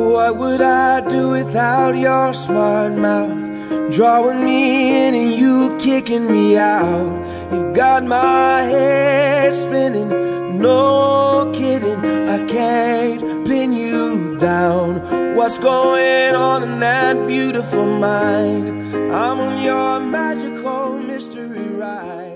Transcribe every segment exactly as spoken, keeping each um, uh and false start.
What would I do without your smart mouth, drawing me in and you kicking me out? You got my head spinning, no kidding, I can't pin you down. What's going on in that beautiful mind? I'm on your magical mystery ride.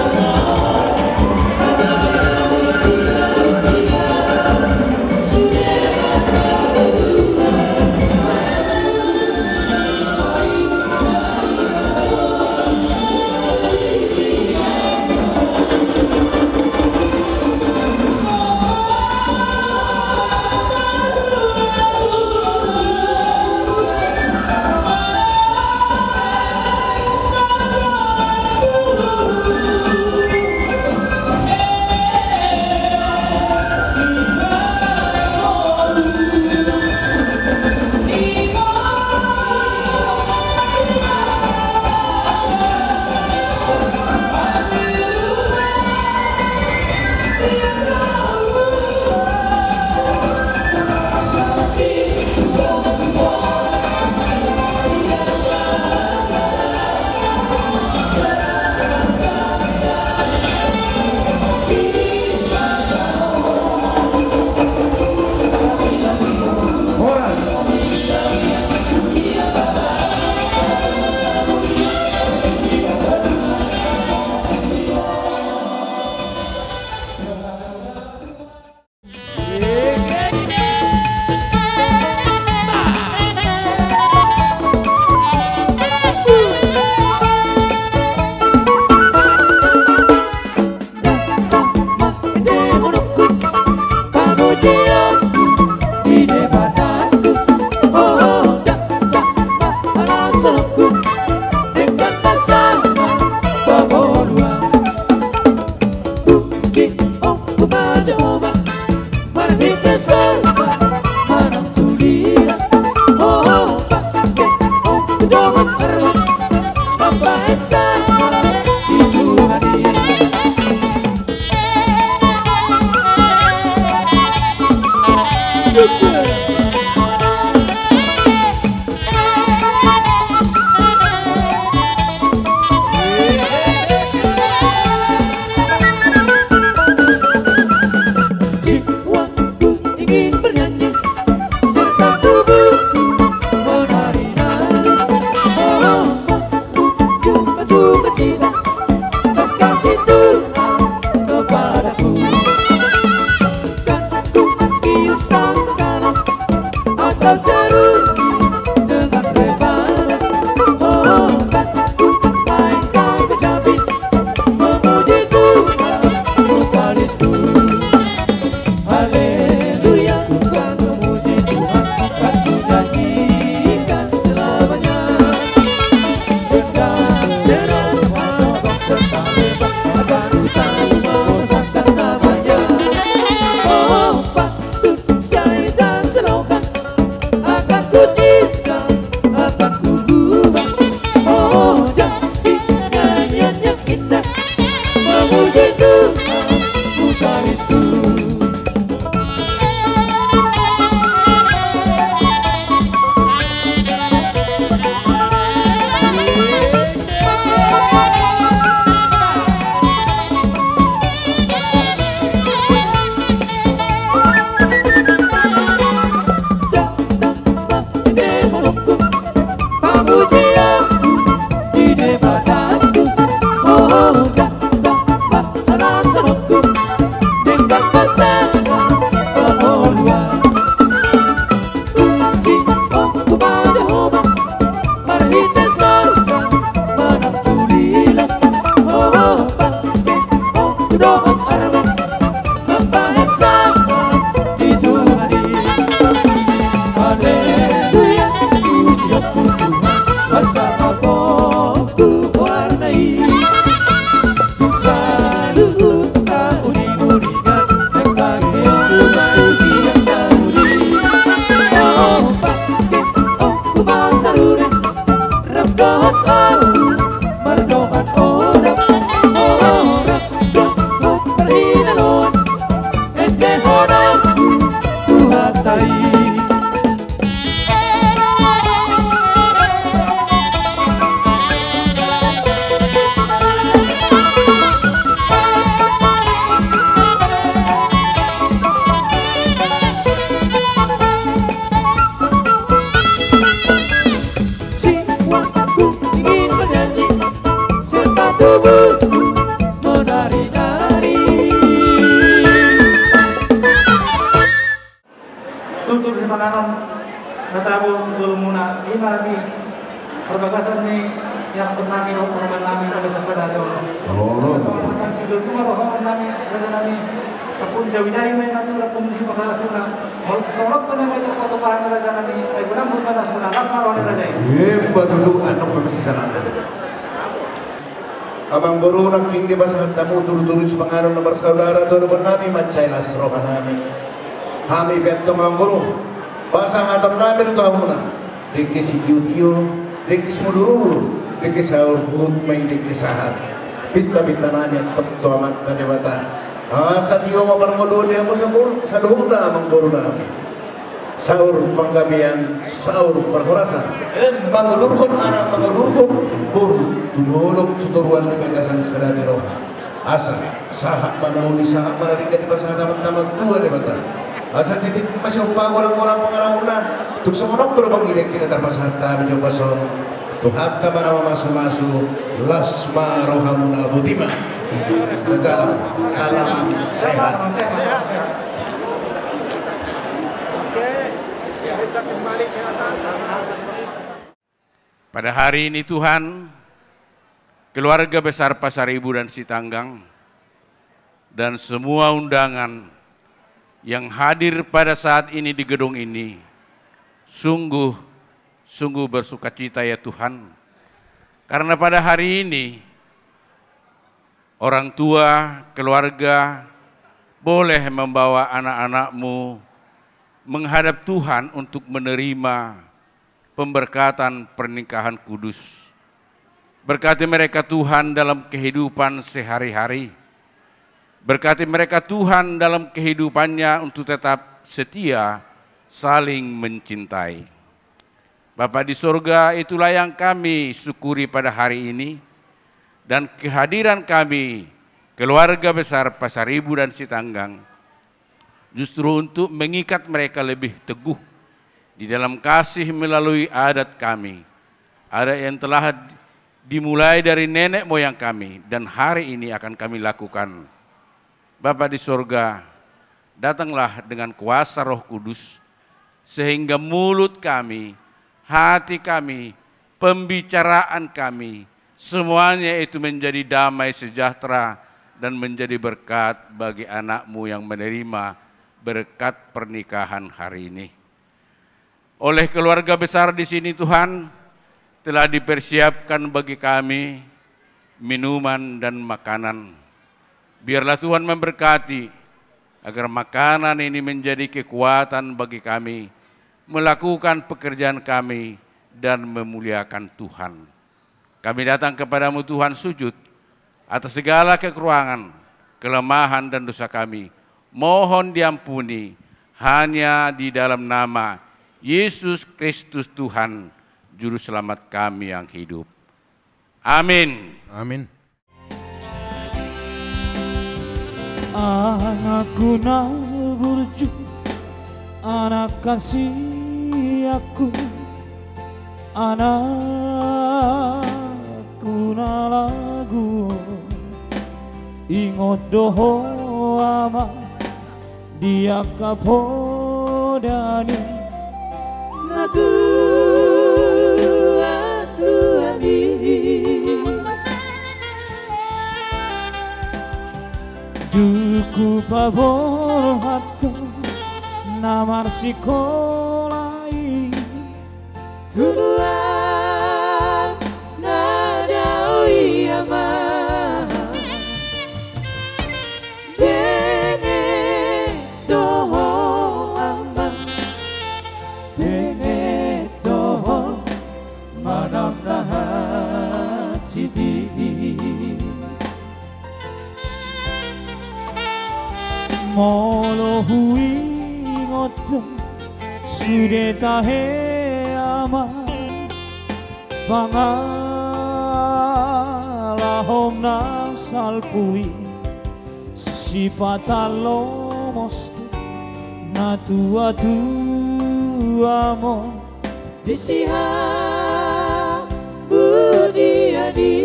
Yeah. Tutur si Panganon natabo tutulumuna ima di perbagasan ni yang pernah ni korban nami pada saudara Allah. Oh. Sesuatu situ tu maroh nami raja nami apun jauh-jauh main natu apun si pakalasuna. Mau sorot pada itu foto pahan raja nami saya guna pun pada semua las maroh ni raja. Eh betul anak pemesisanan. Amang baru nang king di basahan tamu turu-turu si Panganon nomor saudara tu depan nami macai las rohan nami. Kami betul mamburu, pasang atam nabi itu tahuna, dekis ikiu-kiu, dekis mudururu, dekis sahur hut mai dekis sahat, pitta pitta nanya top to amat tadi bata, asa tio ma bermodo dia musabul, saluhuna mamburu nami, sahur panggabian, sahur perhorasan, mangudurkun anak mangudurkun buru, tuduluk tuturuan di bagasan sedani roha, asa sahat manauli sahat mana dekat di pasang tamat-tamat tua di bata. Asa titik masih upah walang-walang pengarahuna tuk semonok pero mengirik kita terpasata mencoba son Tuhan mana masu-masu lasma rohamuna butima dalam salam sehat. Pada hari ini Tuhan, keluarga besar Pasar Ibu dan Sitanggang dan semua undangan yang hadir pada saat ini di gedung ini. Sungguh, sungguh bersukacita ya Tuhan. Karena pada hari ini, orang tua, keluarga, boleh membawa anak-anakmu menghadap Tuhan untuk menerima pemberkatan pernikahan kudus. Berkati mereka Tuhan dalam kehidupan sehari-hari. Berkati mereka Tuhan dalam kehidupannya untuk tetap setia, saling mencintai. Bapa di surga, itulah yang kami syukuri pada hari ini. Dan kehadiran kami, keluarga besar Pasaribu dan Sitanggang, justru untuk mengikat mereka lebih teguh di dalam kasih melalui adat kami. Adat yang telah dimulai dari nenek moyang kami dan hari ini akan kami lakukan. Bapa di surga, datanglah dengan kuasa Roh Kudus, sehingga mulut kami, hati kami, pembicaraan kami, semuanya itu menjadi damai sejahtera dan menjadi berkat bagi anak-Mu yang menerima berkat pernikahan hari ini. Oleh keluarga besar di sini Tuhan, telah dipersiapkan bagi kami minuman dan makanan. Biarlah Tuhan memberkati agar makanan ini menjadi kekuatan bagi kami melakukan pekerjaan kami dan memuliakan Tuhan. Kami datang kepadamu Tuhan sujud atas segala kekurangan, kelemahan dan dosa kami. Mohon diampuni hanya di dalam nama Yesus Kristus Tuhan, Juru Selamat kami yang hidup. Amin. Amin. Anakku nak burju, anak kasih aku, anakku na lagu, ingot doho ama dia kapodani, naku atuani. Duku pavor hatto namar sikolai Tuduhan nada oyama Bene doho ama Bene doho manam nahan siti Molo hui ngoto sudeta he ama Pangala hom na salpui si patalo mosto na tua tua mo disiha budi adi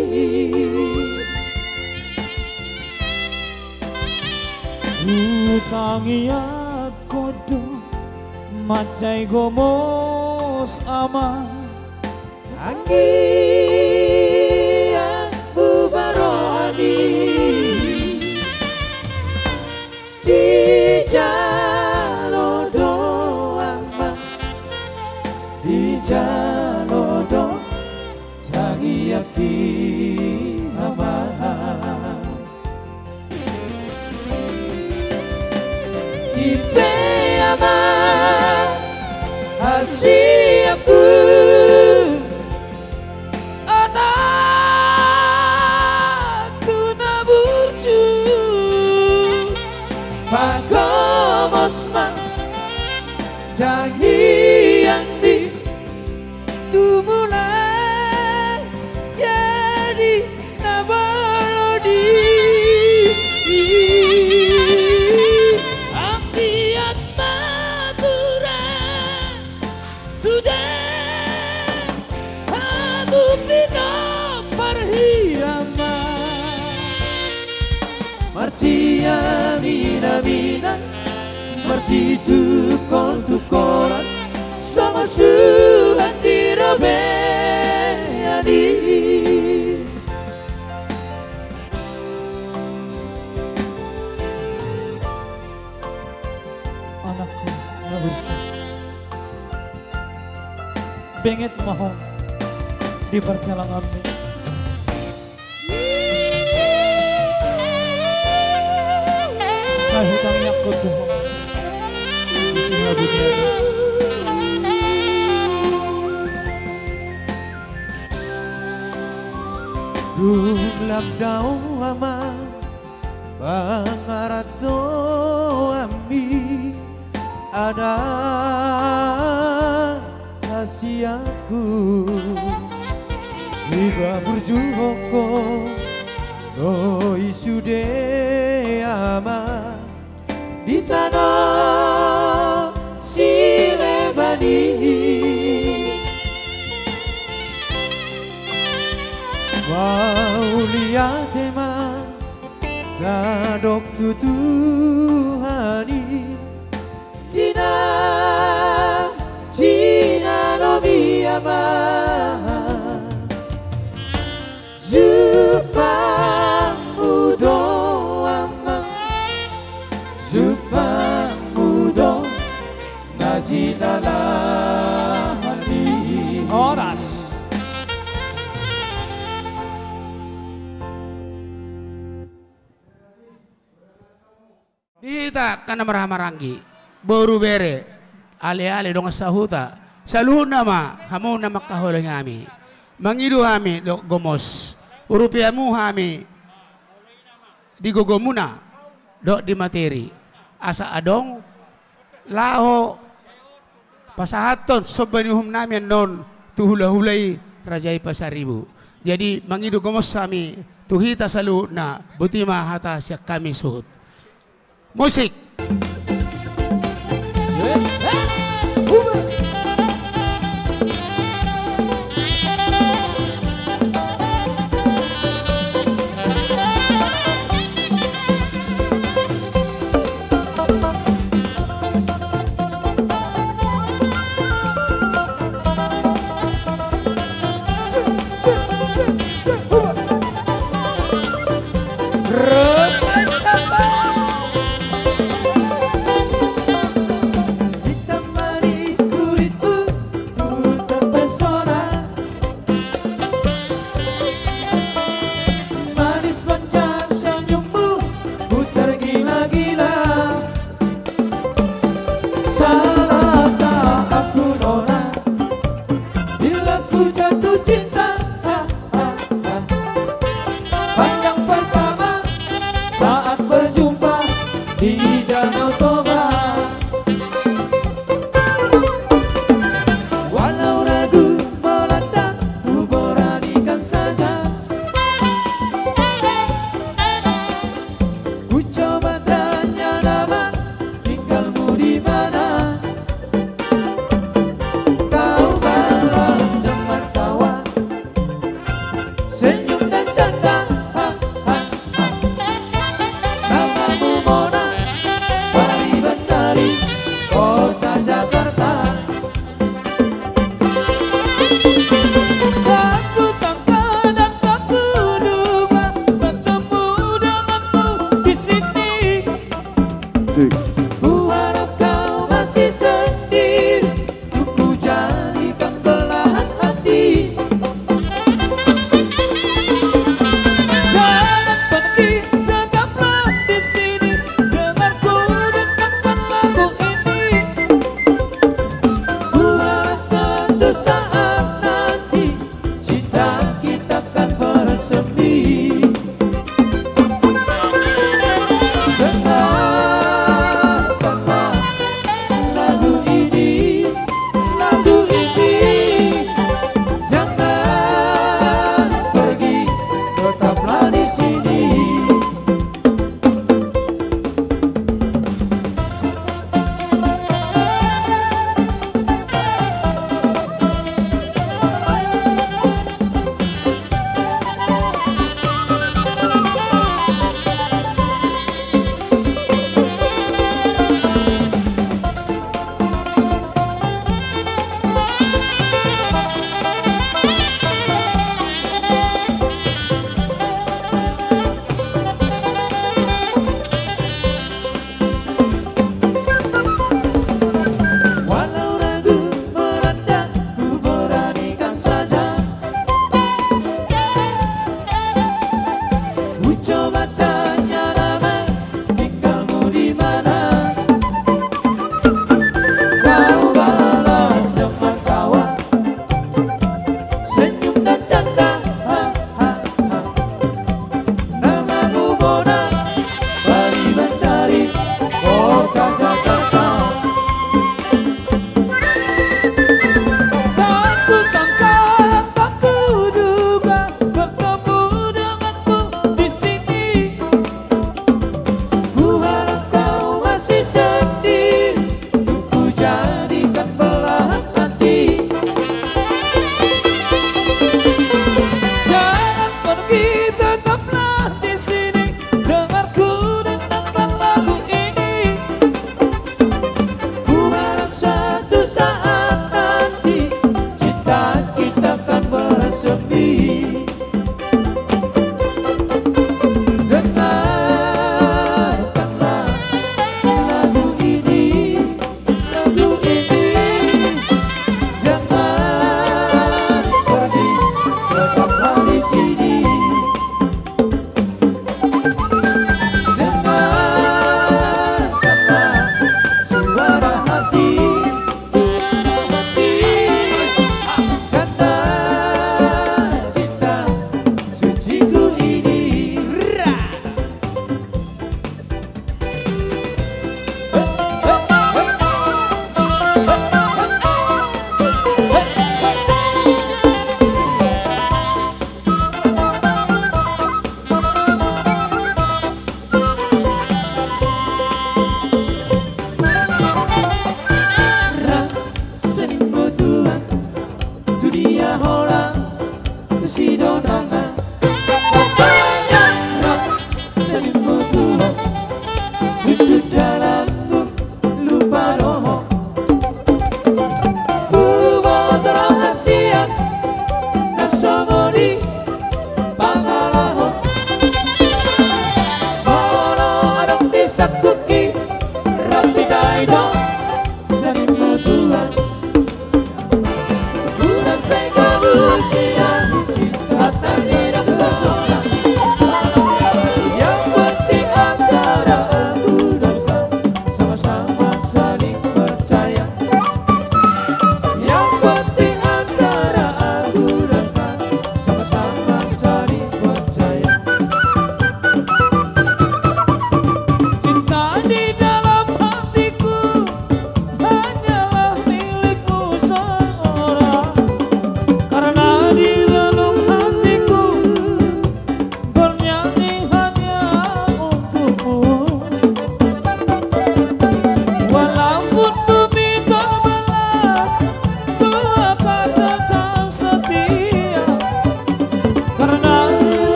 Utangiat kodo macai gomos ama Anggian bubarohani Di jalodo ama Di jalodo Tangiaki ama Ipe ama Asiaku Anakku na burju Pagomosma Jangi yang di Tumulai Jadi nabalodi Marsia mina mina Marsi tukon tukoran Sama suhan tirobeani Bengit mohon di perjalanan ini. Sahutang yakut dohong di sini dunia ini. Dumlam daw ama pangarato ami ada kasihaku iba burjuhoko no isude ama di tanah silebani Mauliatema tadok tutuhani Cina Cina lobi ama Jepang mudo ama Jepang mudo Najina lahani Horas. Dita kana marahamarangi boru bere ale-ale dong sahuta saluhun nama hamu nama kahuleng kami mangidu kami dok gomos urupiamu kami di gogomuna dok di materi asa adong laho pasahaton sobanihum namin non tuhula-hulai rajai pasaribu jadi mangidu gomos kami tuhita saluhun na butima hata siya kami suhut musik.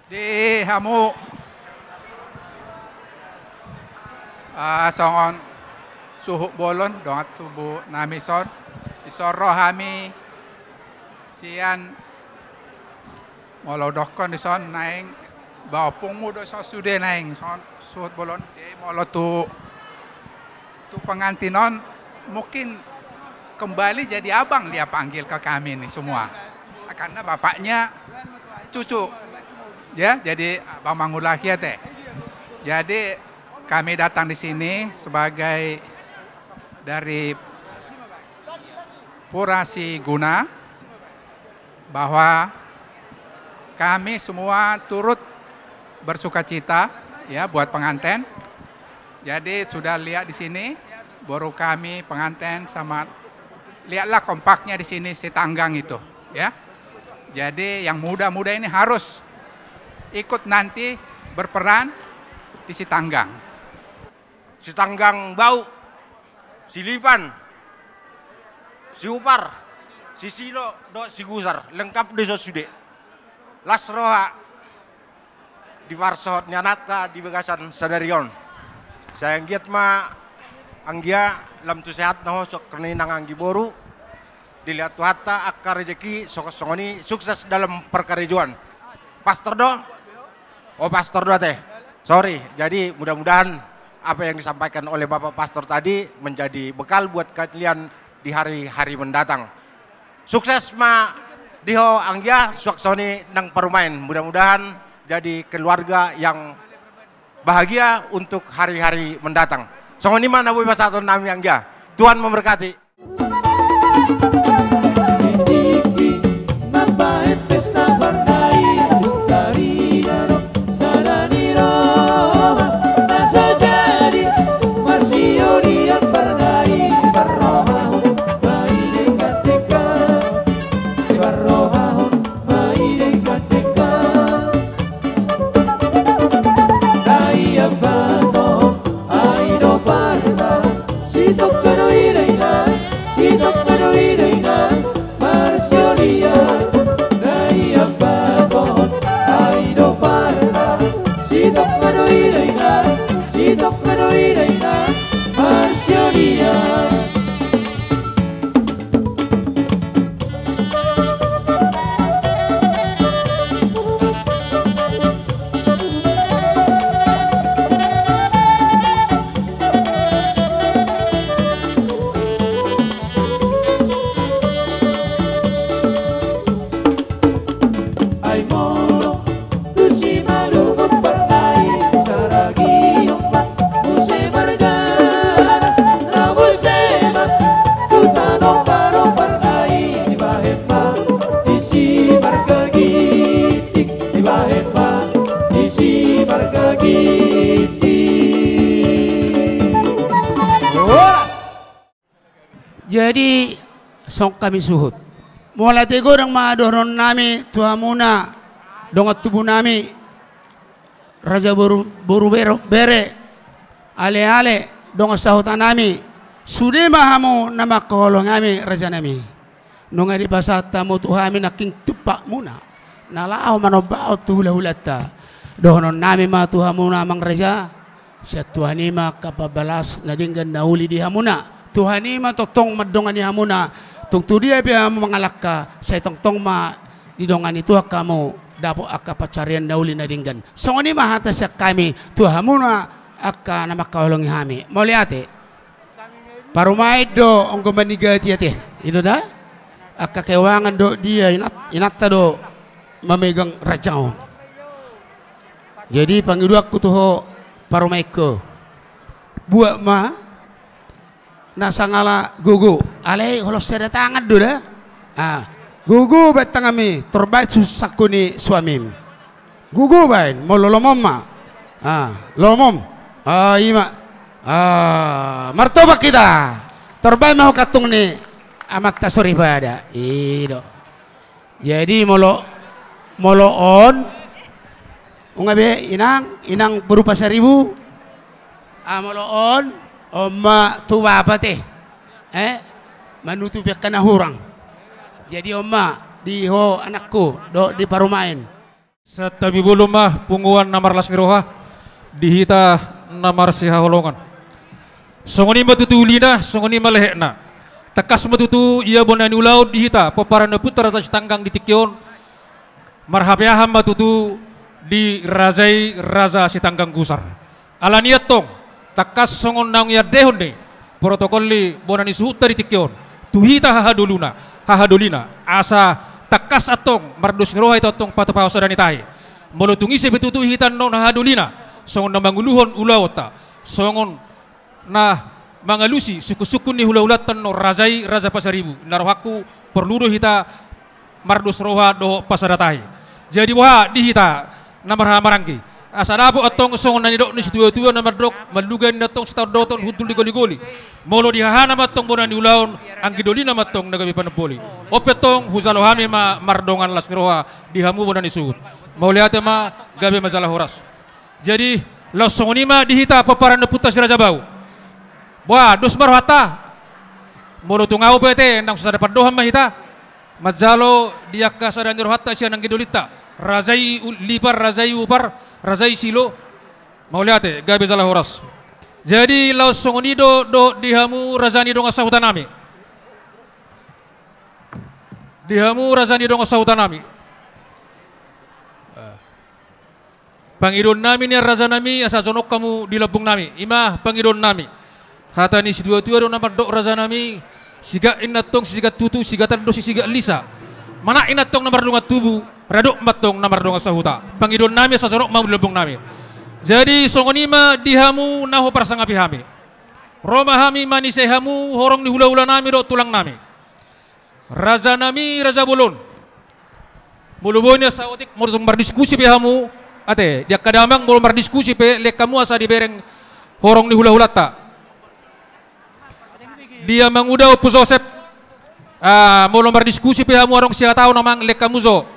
Di hamu uh, songon suhu bolon dongat tubuh nami son isoro hami sian molodokon di son naing bawa pungu do so sude naing son suhut bolon jadi molo tu tu pengantinon mungkin kembali jadi abang dia panggil ke kami nih semua karena bapaknya cucu ya jadi Bang Mangulakia teh. Jadi kami datang di sini sebagai dari Pura Siguna bahwa kami semua turut bersukacita ya buat pengantin. Jadi sudah lihat di sini baru kami pengantin sama lihatlah kompaknya di sini si tanggang itu ya. Jadi yang muda-muda ini harus ikut nanti berperan di si tanggang. Si tanggang bau, si lipan, si upar, si silo, do si gusar, lengkap desa sude. Lasroha di Warsot nyanata di Bagasan Sadarion. Saya giat ma anggia lam tu sehat naho sok keninang anggi boru. Dilihat tuhata akar rezeki sok songoni sukses dalam perkarejuan. Pastor do, oh pastor do teh, sorry. Jadi mudah-mudahan apa yang disampaikan oleh Bapak Pastor tadi menjadi bekal buat kalian di hari-hari mendatang. Sukses ma diho anggia suaksoni nang perumain. Mudah-mudahan jadi keluarga yang bahagia untuk hari-hari mendatang. Songoni mana bu pastor nami anggia. Tuhan memberkati. Jadi sok kami suhut. Mulai tego dang maadohron nami tuhamuna dongat tubuh nami raja boru boru bero bere ale ale dongat sahutan nami sude mahamu nama kolong nami raja nami nunga di pasat tamu tuhami naking tupak muna nalao manobao tuhula hulata dohonon nami ma tuhamuna mang raja siya tuhanima kapabalas nadinggan nauli di hamuna Tuhanima totong madongan ni hamuna tung tudia pia mangalaka sa itong tong ma didongan itu kamu dapo aka pacarian nauli na dinggan songoni mahata siya kami tuhamuna aka na makaulong hami moliate parumay do ang gumanigati ate ito da aka kewangan do dia inat inatta do mamegang rajao jadi pangiduak ko tuho parumay ko buat ma nasa ngala gugu alay holos seda tangan do da ah gugu bet tangami terbaik susah kuni suamim gugu bain mau lolomom ma ah lolomom ah ima ah martoba kita terbaik mau katung ni amat tasori pada ido jadi molo molo on ungabe inang inang berupa seribu ah molo on Oma tua apa teh? Eh, manutupi kana hurang. Jadi oma di ho anakku do di parumain. Sa tabi bulumah punguan namar lasniroha dihita namar sihaholongan. Songoni matutulina, songoni malehna. Takas matutu ia bonani ulau dihita paparana putra tas tanggang di tikyon. Marhapiaham matutu di razai raza si tanggang gusar. Alaniat tong takas songon nang ya dehonde protokoli bonani suhuta di tikyon. Tuhita hahaduluna, hahadulina asa takas atong mardus niroha itu atong patapao sa danitahi. Mulutungi si betutu hitan non hahadulina songon na manguluhon ulawata songon na mangalusi suku-suku ni hula-hulatan no razai raza pasaribu narohaku perludo hita mardus roha do pasadatahi. Jadi wah dihita namar marangki asadapo atong songon na nidok ni situa-tua na mardok malugan natong sitaw doton hudul digoli-goli molo dihahana matong bonan diulaon ang gidolina matong nagabi panapoli opetong huzalohami ma mardongan las niroha dihamu bonan isuhut mauliate ma gabi majalah horas. Jadi langsongonima dihita paparan na putas raja bau wah dos marhata molo tungau pete nang susah dapat doham mahita majalo diakka sada nirohata siya nang gidolita razai lipar razai upar razai silo mauliate gabi majalah horas. Jadi langsongoni do do dihamu razani do ngasahutan nami dihamu razani do ngasahutan nami Pangidon nami ni raza nami asa zonok kamu di labung nami imah pangidon nami hata ni si dua tua do namar dok raza nami siga inatong siga tutu siga tando siga lisa mana inatong namar dungat tubu radok matong namar donga sahuta pangidon nami asa zonok mau di labung nami. Jadi songonima dihamu naho parsangapi hami roma hami manisehamu horong di hula-hula nami do tulang nami raza nami raza bolon bulu-bulunya saotik mau berdiskusi pihamu ate dia kadamang belum berdiskusi pe lek kamu asa dibereng horong ni hula-hula ta dia mengudau pu Joseph ah belum berdiskusi pe hamu orang sia tahu namang lek kamu zo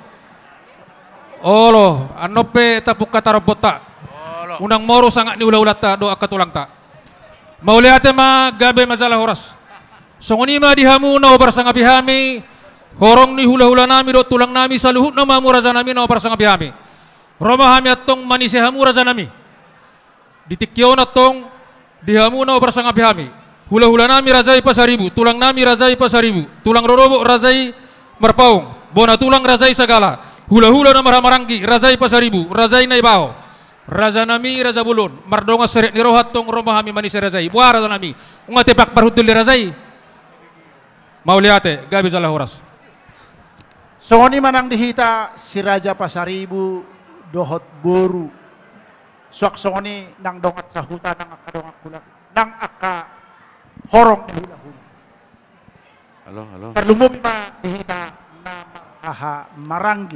olo anope tapuk kata robota unang moro sangat ni hula-hula ta do akatulang ta mauliate ma gabe majalah horas songoni ma dihamu no barsangapi hami horong ni hula-hula nami do tulang nami saluhut na mamu raza nami no barsangapi hami Roma hami atong manisehamu raza nami ditikyon atong dihamu na barsangapi hami hula-hula nami razai pasaribu tulang nami razai pasaribu tulang rorobo razai marpaung bona tulang razai sagala hula-hula na maramarangki razai pasaribu razai naibao raza nami raza bulun mardonga seret ni rohat tong Roma hami manise razai buah raza nami ungate pak parhutul di razai mauliate gabi zalah horas. Songoni manang dihita si raja pasaribu dohot boru suak songoni nang dongat sahuta nang akka dongat kulak nang akka horong ni hula-hula halo halo terlumumi ma dihita na haha maranggi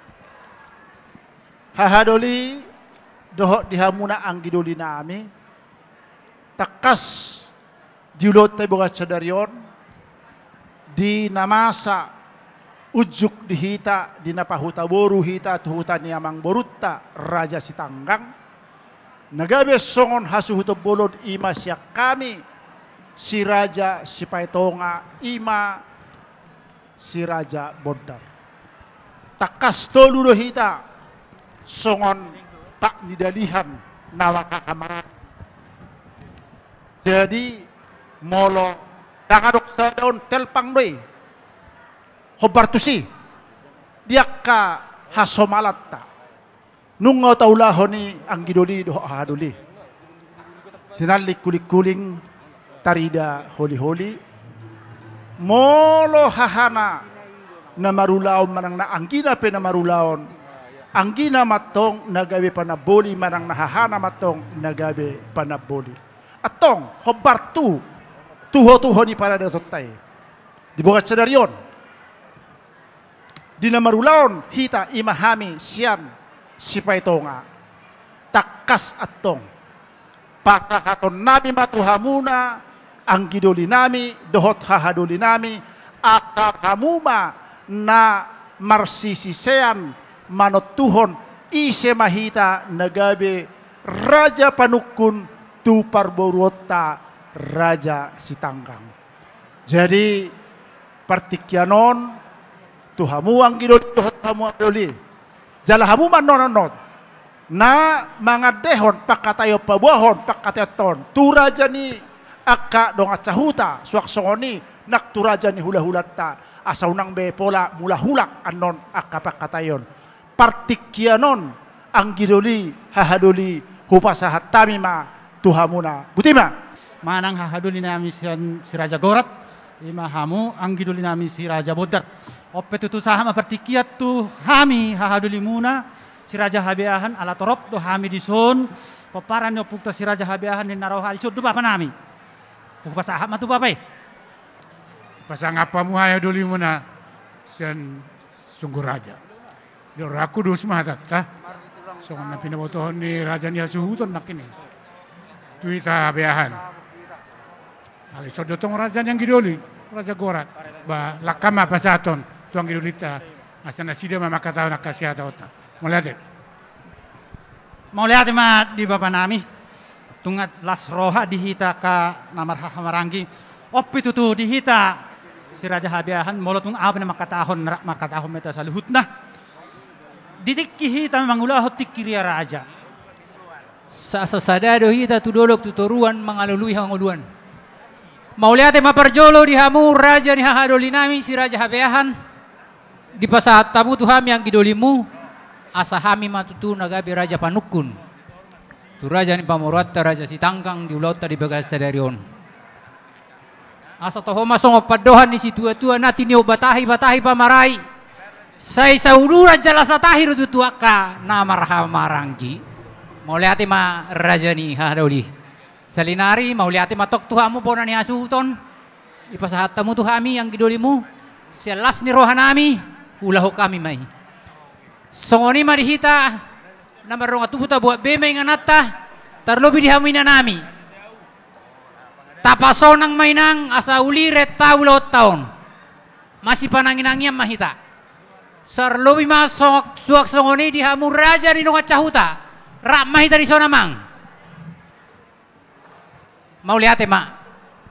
hahadoli dohot dihamuna ang gidoli nami takas diulot tay boga sadarion di namasa ujuk dihita dinapahuta boru hita tuhuta niamang borutta raja sitanggang nagabe songon hasuhuto bolon ima siya kami si raja si paitonga ima si raja bondar takas tolulo hita songon tak nidalihan nawa kakamaran jadi molo nangadok sa daun telpang doy hobartusi diakka hasomalatta nungaw taulahoni ang gidoli do haduli tinalik kulik-kuling tarida holi-holi molo hahana na marulaon manang na anggina pe na marulaon anggina matong nagabe panaboli manang nahahana matong nagabe panaboli atong hobartu tuho-tuho ni para datotay dibukat sa daryon di namarulaon hita imahami siyan si paitonga takas atong pasahaton nami matuhamuna ang gidoli nami dohot hahadoli nami asa hamuma na marsisisean manotuhon ise mahita nagabe raja panukun tu parborota raja sitanggang. Jadi partikyanon tuhamu ang gidoli tuhat hamu ang gidoli Jalahamu man nononot. Na mga dehon pakatayo pabuahon pakatayon. Turaja ni akka dong at sahuta. Suaksoni nakturaja ni hula-hulata. Asaw nang be pola mula hulak anon akka pakatayon. Partikyanon ang gidoli hahaduli hupasahat tamima tuhamuna. Butima. Manang hahaduli namin si, si Raja Gorat. Ima hamu ang gidoli namin si Raja Bodar. Oppe tutu sahama partikiat tu hami hahaduli muna. Si Raja Habiahan ala torop do hami dison paparan no pukta si Raja Habiahan ni naroha isod do bapa nami. Pukpa saham matu bapa. Pasang apa mu haya duli muna sian sungguh raja. Do raku do semahat ta. So na pinabotohon ni Raja ni Suhuton nakini. Tuita Habiahan. Ali so dotong raja yang gidoli, Raja Gorat. Ba lakama pasaton tuang gidolita. Asana sida mamakataw nakasihata ota. Mauliate. Mauliate ma di bapa nami. Tungat las roha dihita ka namar hamarangi. Oppi tutu dihita si Raja Habiahan molotung apa na makatahon makatahon meta saluhutna. Ditik hita mangulahot tikiria raja. Sa sasadado hita tudolok tuturuan mangalului hanguluan. Mauliate maparjolo di hamu raja ni hahadoli nami si Raja Habiahan. Di pasahat tabu tu hami yang gidolimu. Asa hami matutu nagabi Raja Panukun. Tu raja ni pamurata Raja Sitanggang di ulauta di bagasa dari on. Asa toho masong padohan ni si tua-tua nati ni batahi-batahi pamarai. Sai saudura jelas batahi rutu tuaka namar hamaranggi. Mauliate ma raja ni hadoli. Salinari mauliate matok tuhamu pona ni asuton. Ipasahat tamu tu hami yang gidolimu. Selas ni rohanami ulahu kami mai. Songoni marihita na marong atubuta buat bemay nga nata tarlobi dihamoy na nami tapasonang mainang asa uliret tawulot taon masih pananginangyam mahita sarlobi masok suak songoni dihamu raja ni nungat cahuta rak mahita di sonamang mau lihat ma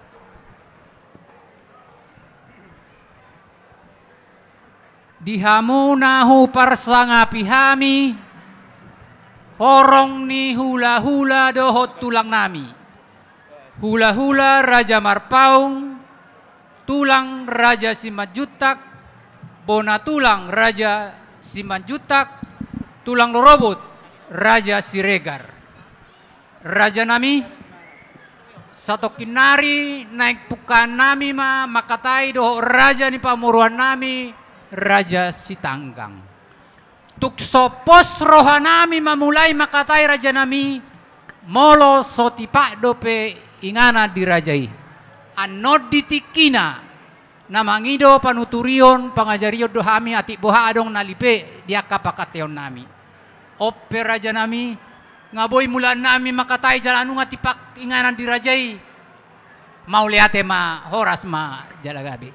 dihamu nahu parsangapi hami horong ni hula-hula dohot tulang nami hula-hula Raja Marpaung tulang Raja Simanjutak bona tulang Raja Simanjutak tulang lorobot Raja Siregar raja nami satu kinari naik pukan nami ma makatai doho raja ni pamuruan nami Raja Sitanggang. Tuk sopos rohanami mamulai makatai raja nami molo sotipak dope ingana dirajai. Anod ditikina namangido panuturion pangajariyo dohami atik boha adong nalipe dia kapakateon nami. Ope raja nami ngaboy mulan nami makatai jalanu ngatipak ingana dirajai. Mau liate ma horas ma jalagabi.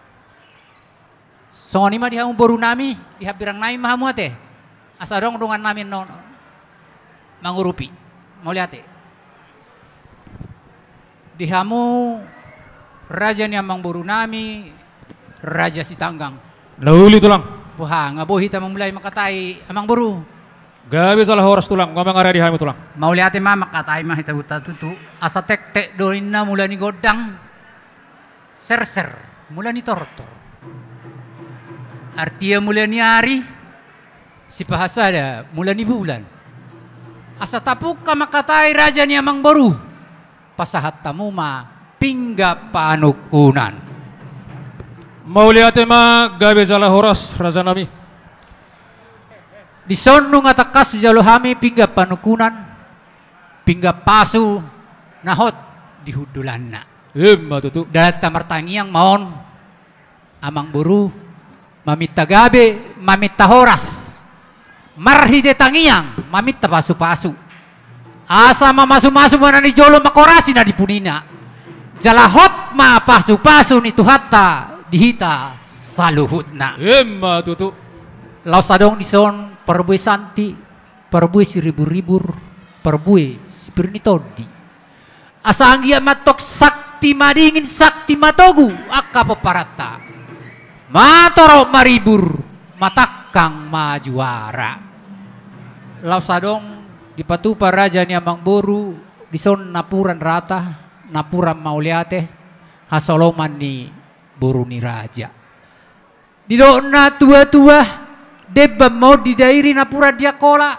Songoni mah dihamu boru nami dihabirang nami mahamu ate asadong dungan nami non mangurupi mau lihat dihamu raja ni amang boru nami Raja Sitanggang lauli tulang buha ngabohi ta mamulai makatai amang boru gabi salah horas tulang ngomong area dihamu tulang mau lihat mah makatai mah hita buta tutu asa tek tek doina mulani godang ser-ser mulani tortor artinya mulai hari si bahasa ada mulai bulan asa tapuk ka makatai raja ni amang baru pasahat tamu ma pingga panukunan mau lihat ma gabe jala horas raja nami di sonu ngatakas jalo hami pingga panukunan pingga pasu nahot di hudulanna emma tutu data martangiang maon amang baru mamita gabe, mamita horas, marhide tangiang, mamita pasu-pasu. Asa mamasu-masu mana ni jolo makorasi na dipunina. Jalahot ma pasu-pasu ni tuhata dihita saluhutna. Emma tutu. Lausadong dison perbui santi, perbui siribur-ribur, perbui sipirnitodi. Asa anggia matok sakti madingin sakti matogu akka peparata. Matorok maribur matak kang majuara. Lau sadong di patupa raja ni amang boru di son napuran rata napuran mauliate hasoloman ni boru ni raja. Di do na tua-tua deba mau di dairi napura dia kola.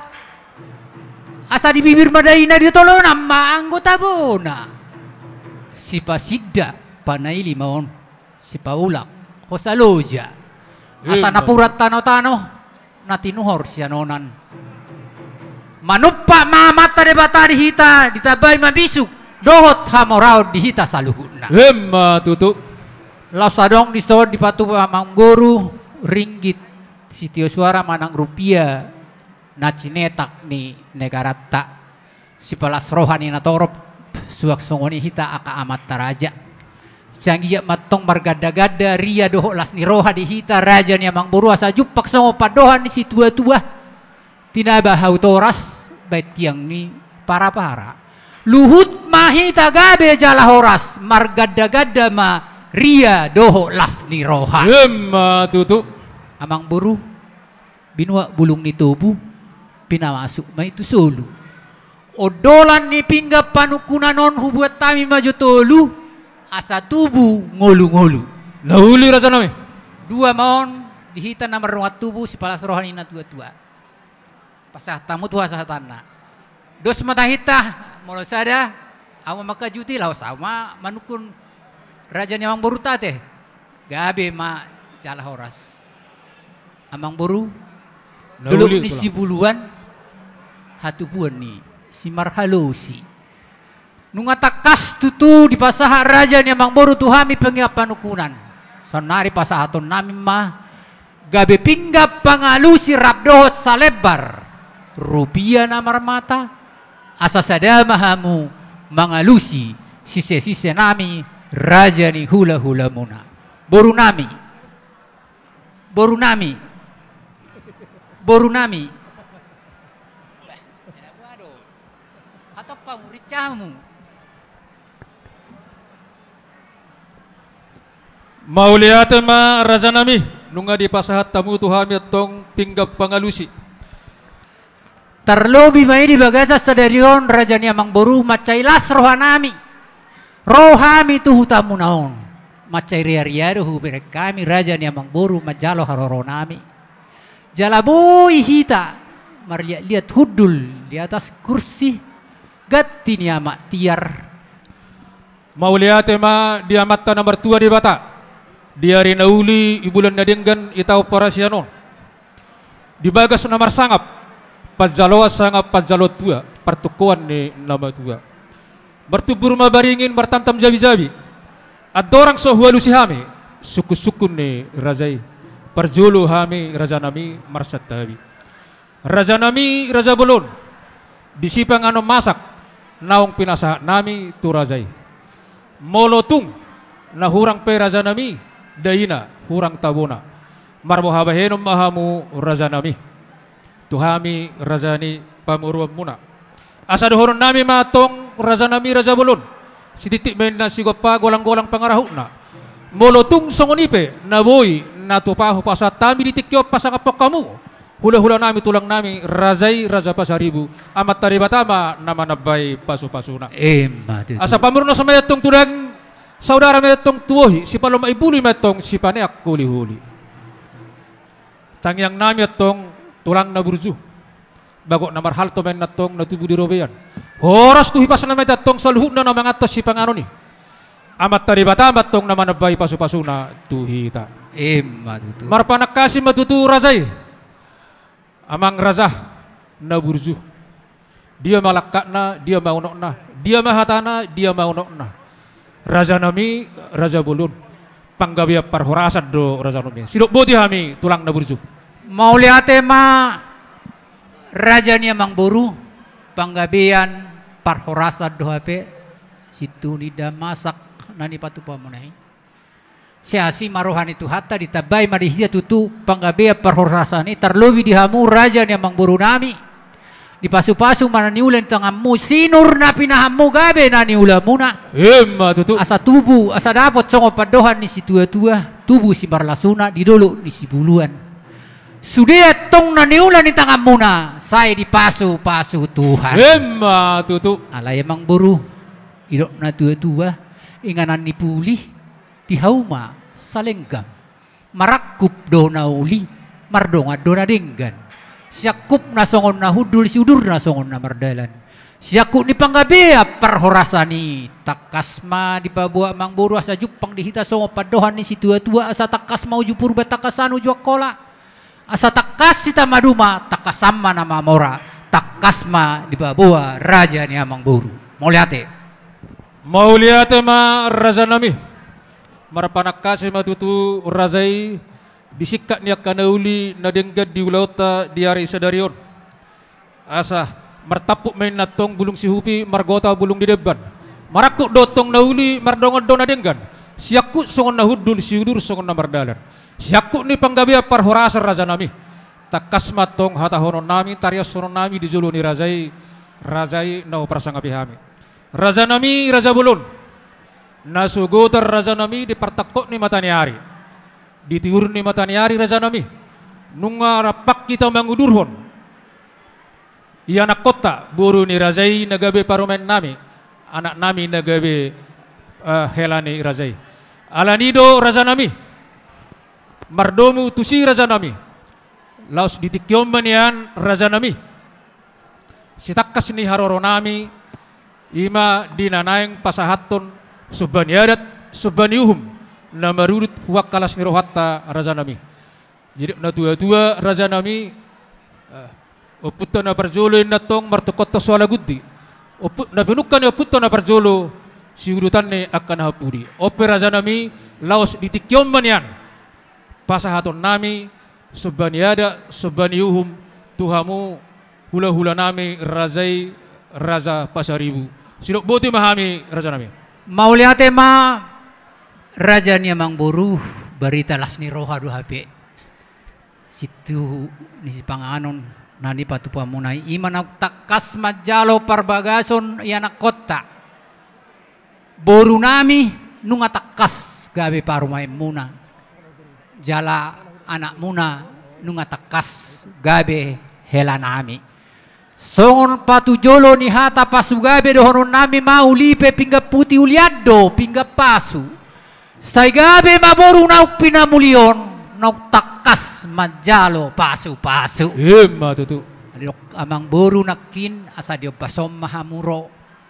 Asa di bibir madaina dia tolong nama anggota bona. Si pasidda panaili maon si paulak hosaloja. Asa napura tano-tano natinuhor si anonan. Manupa mamata debata dihita ditabay mabisuk dohot hamorao dihita saluhuna. Hemma tutup. Lausadong di store di patu mangguru ringgit sitio suara manang rupiah na cinetak ni negara tak si palas rohani na torop suak songoni hita aka amat taraja canggih matong margada-gada ria doho las ni roha di hita raja ni amang buru asa jupak songo padohan ni si tua-tua tinabah autoras bait tiang ni para-para luhut mahita gabe jala horas margada-gada ma ria doho las ni roha. Emma tutu. Amang buru binua bulung ni tubuh pinamasuk ma itu solo. Odolan ni pinggap panukunanon hubuat tami maju tolu asa tubuh ngolu-ngolu. Nahuli rasa nami. Dua maon dihita nama ruat tubuh si palas rohani na tua-tua. Pasah tamu tua sah tanah. Dos mata hita molo sada ama maka juti lau sama manukun raja ni amang boru tate gabe ma jala horas amang boru dulu ni si buluan hatubuan ni si marhalosi nunga takas tutu di pasah raja ni amang boru tuhami pengiapan ukunan sonari pasah aton nami ma gabe pinggap pangalusi rabdohot salebar rupiah namar mata asa sadamahamu mangalusi sise-sise nami raja ni hula-hula muna boru nami boru nami boru nami atau pamurit camu Mauliate ma raja nami nunga di pasahat tamu tuhami atong pinggap pangalusi terlobi mai di bagasa sadarion raja ni amang boru macailas rohanami rohami tu hutamu naon macai ria-ria dohu berek kami raja ni amang boru majalo haroronami jalaboi hita marliat-liat hudul di atas kursi gatti ni amak tiar Mauliate ma diamata nomor tua di bata diari nauli ibulan nadenggan ita operasianon di bagas nomor sangap pajaloa sangap pajalo tua pertukuan ni nama tua bertubur mabaringin bertamtam jabi-jabi adorang sohualu si hami suku-suku ni rajai perjulu hami raja nami marsat tabi raja nami raja bolon disipang ano masak naong pinasa nami tu rajai molotung na hurang pe raja nami daina hurang tabuna marmohabahenom mahamu raja nami tuhami raja ni pamuruan muna asa dohoron nami matong raja nami raja bolon si titik main na sigopa golang-golang pangarahuk na molotung songonipe na boy na tupaho pasa tami ditikyo pasangapok kamu hula-hula nami tulang nami rajai raja pasaribu amat taribatama nama nabay pasu-pasuna asa pamurno sa mayatong tudang saudara mayatong tuohi si paloma ibuli mayatong si paneak kuli-huli tangyang nami atong tulang na burju bago na marhalto men natong natubu di robeyan horas tu hipas na metatong saluhut na mga atos si pangano ni amat taribata matong na manabay pasu-pasuna tuhita marpanak kasi matutu razay amang raza na burju dia malakak na dia maunok na dia mahatana dia maunok na raja nami raja bolon panggabiya parhorasan do raja nami sidok boti hami tulang na burju Mauliate ma raja ni amang boru panggabian parhorasa dohape situ ni damasak nani patu pamunai siasi marohan itu hatta ditabai madihia tutu panggabea parhorasa ni terlobi dihamu raja ni amang boru nami di pasu-pasu mana niulen tangamu sinur na pinahamu gabe nani ulamuna emma tutu asa tubuh asa dapat songo padohan ni si tua-tua tubuh si barlasuna didolo ni si buluan Sudia tong naniula ni tangan muna, saya dipasu-pasu Tuhan. Emma tutu. Alay emang buru, idok na tua-tua, inganan ni pulih, di hauma, salenggam, marakup do na uli, mardonga do na dinggan, siakup na songon na hudul, siudur na songon na mardalan, siakup ni panggabea perhorasani, takasma di pabuak mang buru asa jupang dihita songo padohan ni si tua-tua asa takas mau jupur betakasanu juak kola. Asa takas sita maduma takasama nama mora takasma di babua raja ni amang buru mau liate mau liate ma raja nami marapanak kasih matutu razai bisikat ni akanauli na denggad di ulauta di ari sadarion asa martapuk main natong bulung si hupi margota bulung di deban marakuk dotong nauli mardongon dona denggan siakut songon nahudul siudur songon namardalan siakut ni panggabia parhorasa raja nami takas matong hata honon nami tarias sonon nami di julu ni razai razai nau prasangapi hami raja nami raja bulun nasugotar raja nami di partakok ni mataniari ditiur ni mataniari raja nami nunga rapak kita mangudurhon iya anak kota buru ni razai nagabe parumen nami anak nami nagabe uh, helani razai alanido raja nami mardomu tusi raja nami laos ditikyon manian raja nami sitakas ni haroro nami ima dinanaeng pasahaton subaniadat subaniuhum na marurut huwak kalas ni rohatta raja nami jadi na tua-tua raja nami uh, uputta na parjolo natong martukotta suala guddi uput na pinukan ni uputta na parjolo siurutan ni akan hapudi ope raja nami laos ditikyon manian pasahaton nami subaniada subaniuhum tuhamu hula-hula nami razai raza pasaribu sidok boti mahami raja nami mau liate ma raja ni amang buru berita las ni roha du hape situ ni si panganon nani patu pamunai iman takas majalo parbagason ianak kota boru nami nunga takas gabe parumai muna jala anak muna nunga takas gabe hela nami songon patu jolo ni hata pasu gabe dohonon nami mau lipe pingga puti uliado pingga pasu say gabe maboru nauk pinamulion nauk takas majalo pasu pasu emma tutu adok amang boru nakin asa dio pasom mahamuro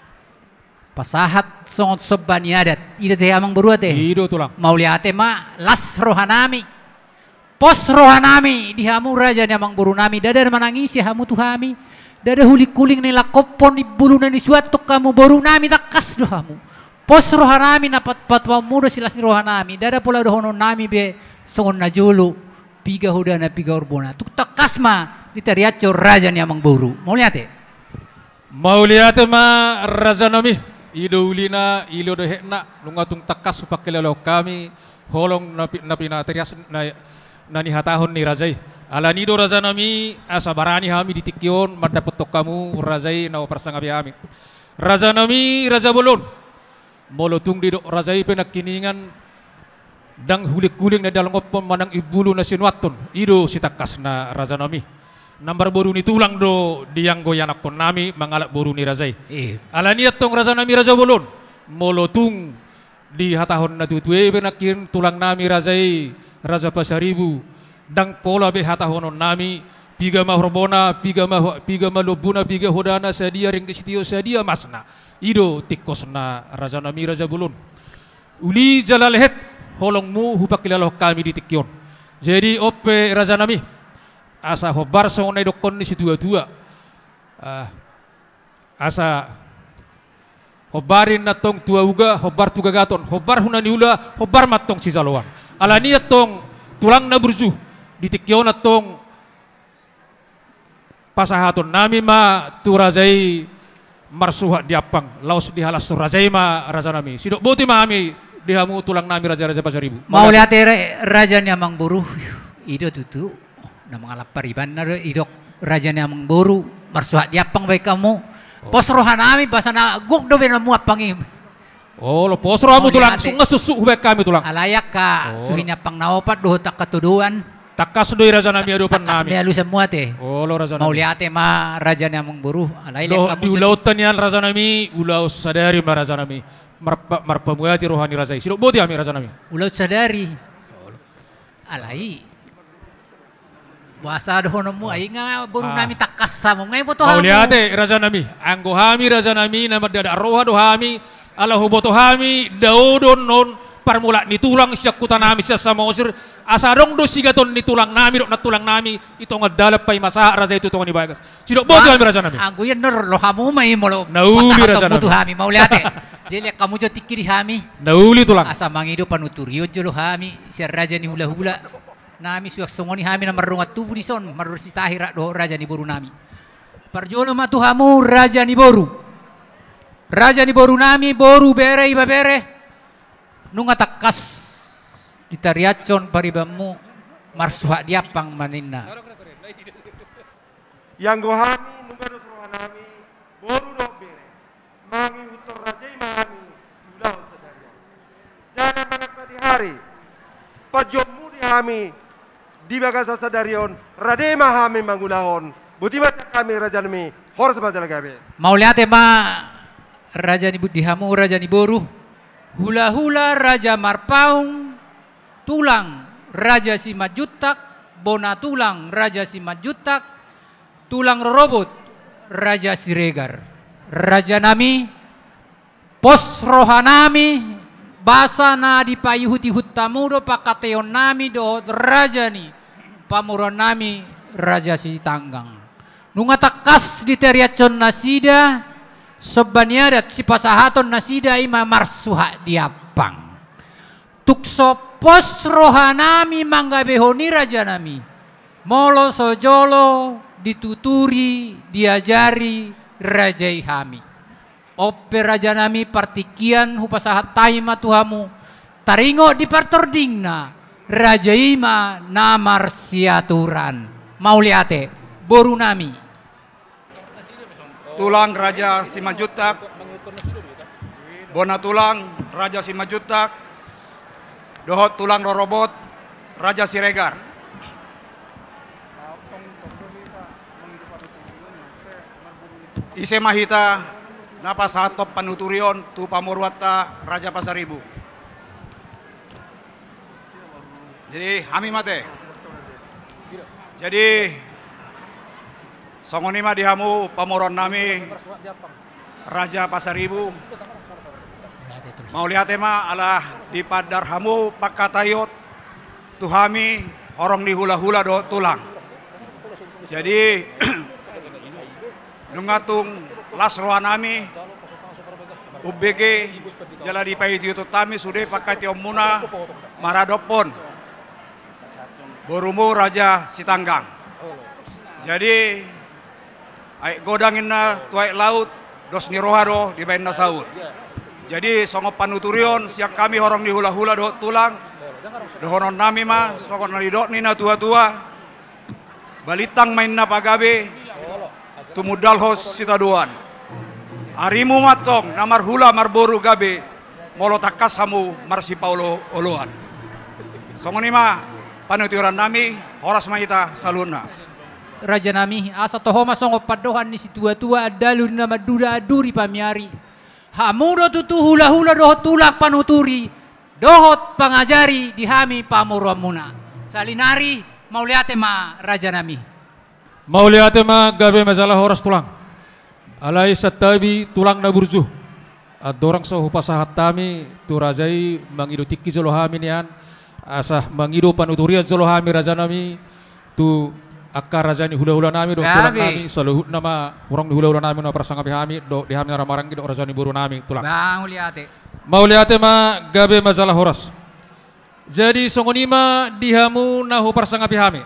pasahat songot sobani adat ida teh amang buru teh ido tulang mau liate ma las rohanami pos rohanami di hamu raja ni amang buru nami dada manangisi hamu tu hami dada huli kuling ni lakopon ni bulu ni suatu kamu boru nami takas do hamu pos rohanami napat patwa muda silas ni rohanami dada pula dohono nami be songon najulu piga hudana piga urbona tuk takas ma di teriaco raja ni amang buru mau liate mau liate ma raja nami ido ulina ilo do hekna lungatung takas upakelelo kami holong napi napi na terias na nani hatahon ni razai alani do raja nami asabarani hami ditikyon mardapot kamu razai na prasangabi hami raja nami raja bolon molotung di do razai penakiningan dang hulik-huling na dalang opon manang ibulu na sinwaton ido sitakas na raja nami nambar boru ni tulang do diang goyanak kon nami mangalak boru ni razai eh. alaniat tong raja nami raja bolon molotung di hatahon na tutue benakin tulang nami razai raja pasaribu dang pola be hatahonon nami piga mahrombona piga mah piga malubuna piga hodana sadia ring disitio sadia masna ido tikosna raja nami raja bolon uli jalalehet holongmu hupakilalo kami di tikyon jadi ope raja nami asa hobar songonai dokon ni si tua-tua uh, asa hobarin natong tua uga hobar tuga gaton hobar hunani ula hobar matong si zaloan alani atong tulang na burju ditikyo natong pasahaton nami ma turazai marsuha diapang laos dihalas surajai ma raja nami sidok boti mami dihamu tulang nami raja-raja pasaribu mau lihat raja ni amang buru ido tutu na mga lapariban na idok raja ni amang buru marsuha diapang baik kamu pos rohan nami basa na guk do ben muap pangi oh lo pos rohan mo tulang sunga susu baik kami tulang alayak ka oh. Suhinya pang naopat do tak katuduan Takas doi raja nami adupan nami. Takas lu semua teh. Oh lo raja nami. Mau lihat ma raja namang buruh. Alai Lo kamu di ulautan yan raja nami, ulau sadari ma raja nami. Marpa marpamuati rohani raja. Silo boti ami raja nami. Ulau sadari. Alai. Bahasa dohonomu ay nga buruh nami takas sa mo. Ngay boto Mau hamu. lihat raja nami. Anggo hami raja nami nama dada roha do hami. Alahu boto hami daudon non parmula ni tulang siya kuta nami siya sa mausir asarong do sigaton ni tulang nami do na tulang nami ito nga dalap pay masa raja ito tungan ni bagas sino boto kami raja nami anggo yan nor lo hamu may mo lo nauli raja nami buto hami mau lihat jeli kamu jo tikiri hami nauli tulang asa mangido panuturio jo lo hami siya raja ni hula hula nami suyak songoni hami na marungat tubuh ni son marur si tahira do raja ni boru nami parjolo matu hamu raja ni boru raja ni boru nami boru bere iba bere nunga takas ditariacon paribamu marsuha diapang maninna yang gohami nunga do suruhan nami boru do bere mangi utor raja imami ulah sadarian jangan manaksa di hari pajomu di hami di bagasa sadarion rade mahami mangulahon buti baca kami raja nami horas baca lagabe mau lihat ma raja ni budihamu raja ni boru hula-hula raja marpaung tulang raja si majutak bona tulang raja si majutak tulang robot raja si regar raja nami pos rohanami basa na di payuhuti hutamudo pakateon nami do raja ni pamuron nami raja si tanggang nunga takas di teriacon nasida sebaniadat si pasahaton nasida ima marsuha diapang tukso pos rohanami manggabehoni raja nami molo sojolo dituturi diajari raja ihami ope raja nami partikian hupasahat taima tuhamu taringo di partordingna raja ima namar siaturan mau liate boru nami tulang Raja Simajutak, bona tulang Raja Simajutak, dohot tulang rorobot Raja Siregar. Ise mahita napas hatop panuturion tu pamurwata Raja Pasaribu. Jadi hami mate. Jadi songonima dihamu pamoron nami Raja Pasaribu mau lihat ema alah di padar hamu pakatayot tuhami orang di hula-hula do tulang jadi nungatung lasroan nami U B G jala di pahiti tami sudah pakai tiomuna maradopon borumu Raja Sitanggang jadi ai godangin na tuai laut dos nirohado di bain nasaud. Jadi songo panuturion siak kami orang di hula-hula do tulang. Dohonon nami mah songo nalidok ni na tua-tua. Balitang main na pagabe. Tumudal hos sitaduan. Arimu matong namar hula marboru gabe. Molo takas hamu marsi Paulo oloan. Songo ni mah panuturion nami horas maita saluna. Raja nami asa tohoma songo padohan ni si tua-tua adalu nama duda aduri pamiari hamudo tutu hula-hula dohot tulak panuturi dohot pangajari dihami pamuramuna salinari mau liate ma raja nami mau liate ma gabe masalah horas tulang alai satabi tulang na burju adorang so hupasahat tami tu rajai mangido tikki jolo hami nian asah mangido panuturian jolo hami raja nami tu akar raja ni hula-hula nami do tulang nami saluhut nama orang di hula-hula nami no prasangapi hami do di hami naramarang do raja ni buru nami tulang bang liate mau liate ma gabe masalah horas jadi songonima dihamu nahu prasangapi hami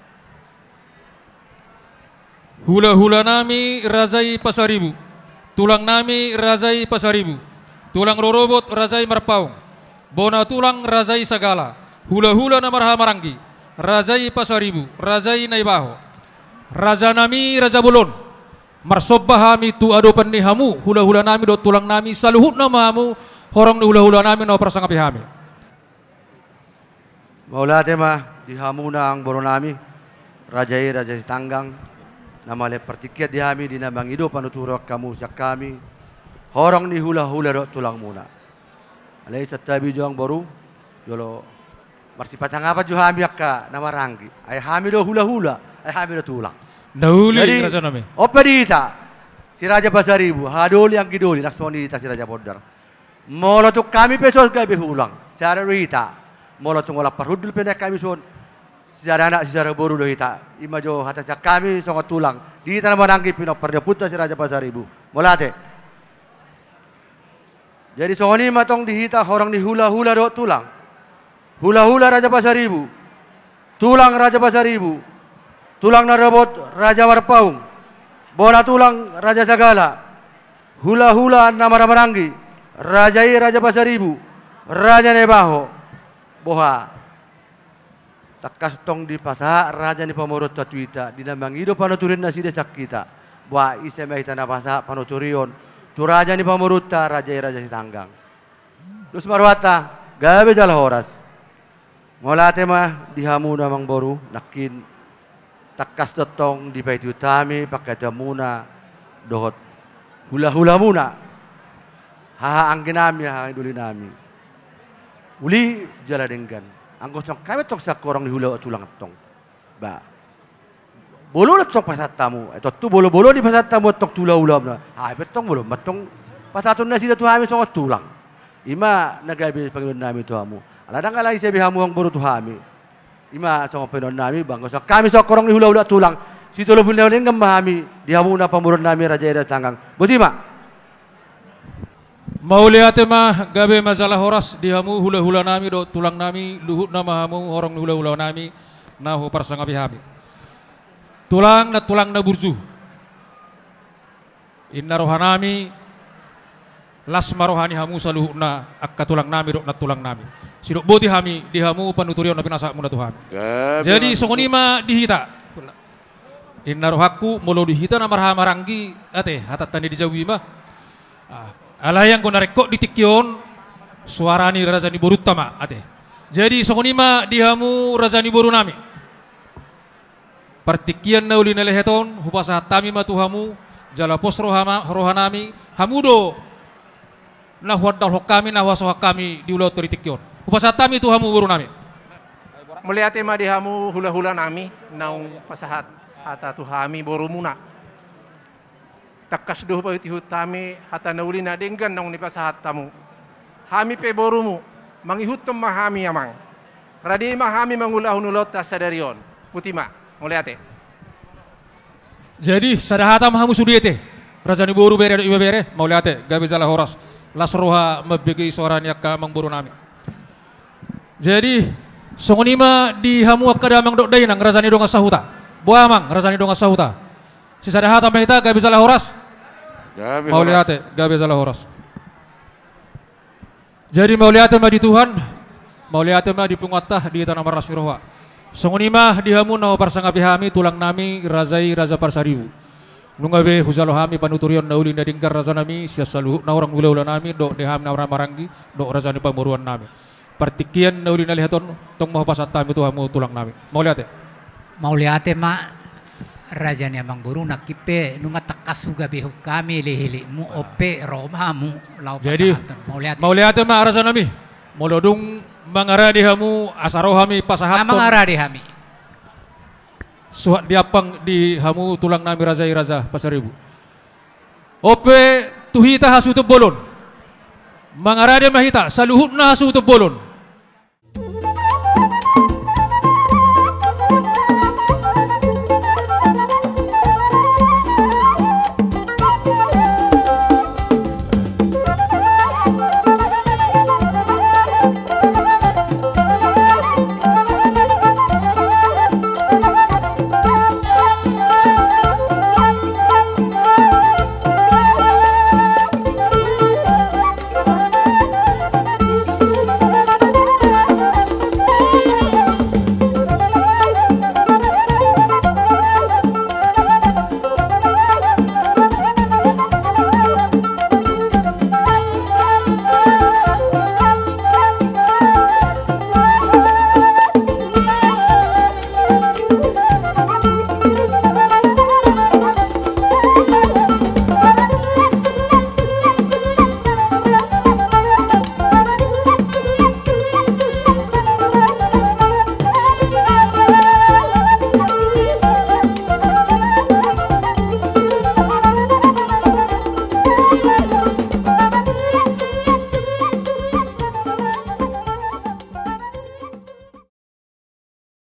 hula-hula nami Razai Pasaribu tulang nami Razai Pasaribu tulang rorobot Razai Marpaung bona tulang Razai Sagala hula-hula na marhamaranggi Razai Pasaribu, Razai Naibaho, Raja nami Raja Bulon, marsobah hami tu ado penihamu, hula-hula nami do tulang nami, saluhut nama hamu, horong ni hula-hula nami no prasangapi hami. Maula tema di hamunang boronami rajai raja sitanggang nama le pertikiat di hami di nambang ido panuturok kamu sak kami horong ni hula-hula do tulang muna alai satabi juang boru jolo marsi pacang apa ju hami akka nama ranggi ay hami do hula-hula ay hami do tulang Nauli raja nami operita si raja Pasaribu hadoli ang gidoli naksoni ta si raja Bodar molo tu kami pesos gabe hulang secara rita molo tu ngola parhudul pendek kami son secara anak secara boru do hita imajo hata sak kami songo tulang di tanah mananggi pino perdeputa si raja Pasaribu molate jadi songoni matong dihita orang di hula-hula do tulang hula-hula raja Pasaribu tulang raja Pasaribu tulang narabot raja Warpaung bola tulang raja Sagala hula-hula nama Ramaranggi Rajai Raja Pasaribu, Raja Nebaho, boha. Takas tong di pasaha Raja ni pamorot tatuita, dinamang ido panuturin na si desak kita. Boha ise mahita na pasaha panuturion, tu Raja ni pamorota Rajai Raja Sitanggang. Terus marwata, gabe jala horas. Ngolate mah dihamu namang boru, nakin takas totong di paitu tami pakai jamuna dohot hula-hula muna. Haha angin nami, haha iduli nami. Uli jala denggan. Anggo tong kami tong sak korong di hula tulang tong. Ba. Bolo na tong pasat tamu. Ito tu bolo-bolo di pasat tamu tok tula ulam na. Ha betong bolo matong pasatun na sida tu hami songot tulang. Ima nagabi pangilan nami tu hamu. Aladang alay sabi hamu ang boro tu hami. Ima songot penon nami banggo sak kami sak korong di hula-hula tulang. Si tulo pun denggan mahami di hamu na pamuron nami raja ira tanggang. Butima. Mauliate mah gabe masalah horas dihamu hula-hula nami do tulang nami luhut nama hamu orang hula-hula nami nahu parsanga bihami tulang na tulang na burju inna rohanami lasma rohani hamu saluhut na akka tulang nami do na tulang nami sidok boti hami dihamu panuturion na pinasa muna tuhami jadi songonima dihita inna rohaku molo dihita na marhamaranggi ate hatatani dijawi mah ah. Alayang ko narekok di tikyon suarani razani boru tama ate. Jadi songonima dihamu razani boru nami. Partikian na uli na leheton hupasa tami matuhamu jala pos rohama rohanami hamudo na huadal hokami na waso kami di ulau tori tikyon. Hupasa tami tuhamu boru nami. Melihat ma dihamu hula-hula nami naung pasahat ata tuhami boru muna. Takas duh pa iti hutami hata nauli na denggan nang nipasahat tamu. Hami pe borumu mangihut mahami amang. Radi mahami mangulah-unulot ta sadarion. Putima, muliate. Jadi sadahata mahamu sudiete. Rajani boru bere do iba bere mauliate gabe jala horas. Lasroha mabegi soran yakka mang boru nami. Jadi songonima di hamu akkada mang dok dainang rajani donga sahuta. Boamang rajani donga sahuta. Si sadahata mahita gabe jala horas. Mauliate gabe salah horas. Jadi mauliate mah di Tuhan, mauliate mah di penguatah di tanah maras roha. Songonima dihamu nawa parsanga pihami tulang nami razai raja Pasaribu. Nungabe huzalo hami panuturion nauli nadingkar raja nami sia saluhu na orang gula-gula nami dok deham na orang maranggi dok raja ni pamuruan nami. Partikian nauli nalihaton tong mau pasat tami tuhamu tulang nami. Mauliate. Mauliate mah raja ni amang buru nakipe nunga takas suga behu kami lehili mu ope romamu lau jadi mauliate mauliate ma raja nami molodung mangara dihamu asaro hami pasahat mangara dihami suat diapang di hamu tulang nami raja raja Pasaribu ope tuhita hasu tu bolon mangara dia mahita saluhut na hasu tu bolon